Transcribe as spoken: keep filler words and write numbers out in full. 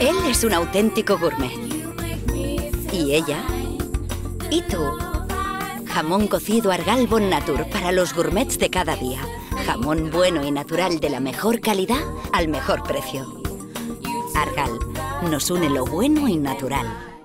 Él es un auténtico gourmet. ¿Y ella? ¿Y tú? Jamón cocido Argal Bon Natur para los gourmets de cada día. Jamón bueno y natural de la mejor calidad al mejor precio. Argal, nos une lo bueno y natural.